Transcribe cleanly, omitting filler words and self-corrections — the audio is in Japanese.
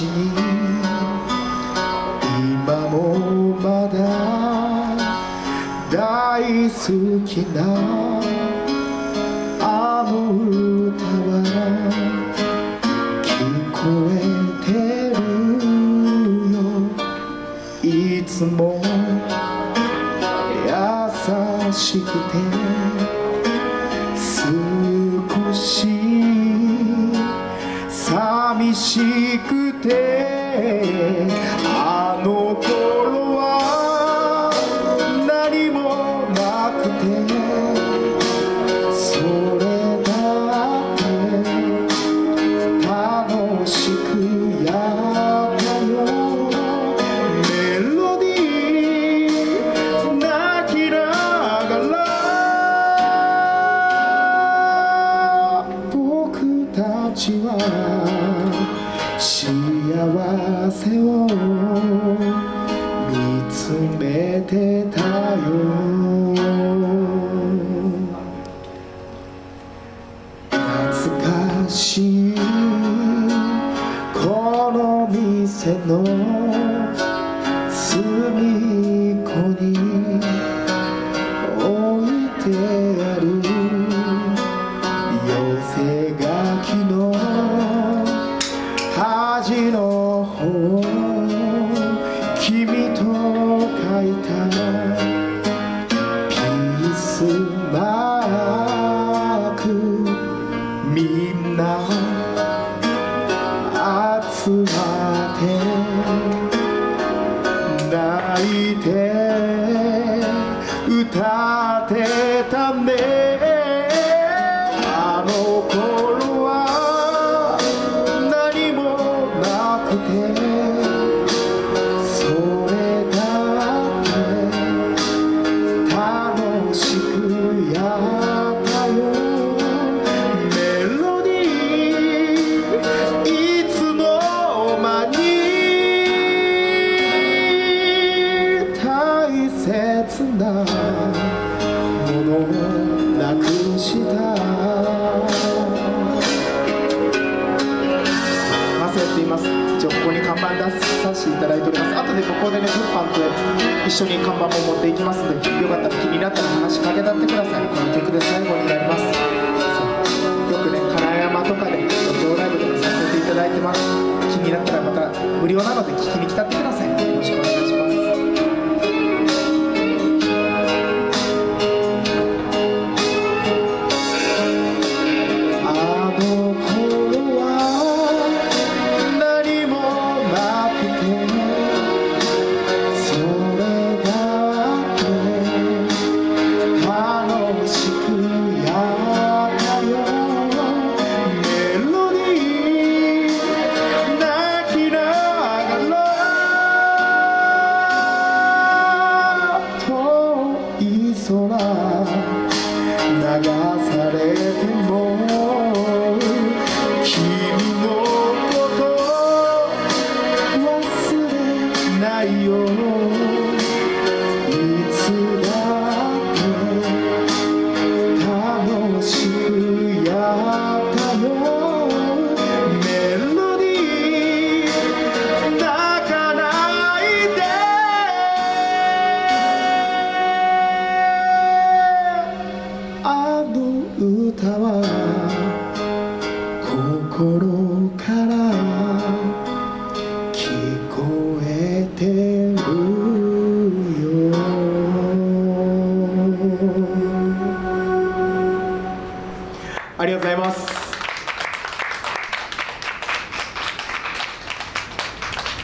私に今もまだ大好きなあの歌は聞こえてるよ。いつも優しくて少し寂しくて、あの頃は何もなくて、それだって楽しくやったよ。メロディー泣きながら僕たちは幸せを見つめてたよ。懐かしいこの店の隅っこに置いてある寄せ書きの端の方、君と書いたピースマーク、みんな集まって泣いて歌ってたね。あの頃は何もなくて、それだって楽しくやったよ。メロディーいつの間に大切なものをなくした。一応ここに看板出させていただいております。後でここでね、物販と一緒に看板も持っていきますので、よかったら気になったら話しかけたってください。この曲で最後になります。よくね、金山とかで路上ライブとかさせていただいてます。気になったらまた無料なので聞きに来たってください。よろしくお願いします。流されても君のこと忘れないよ。いつだって楽しくやったよ。メロディー泣かないで、あの歌は心から聞こえてるよ。ありがとうございます。